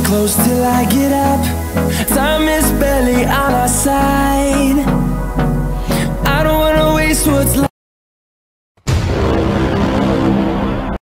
close till I get up. Time is barely on our side.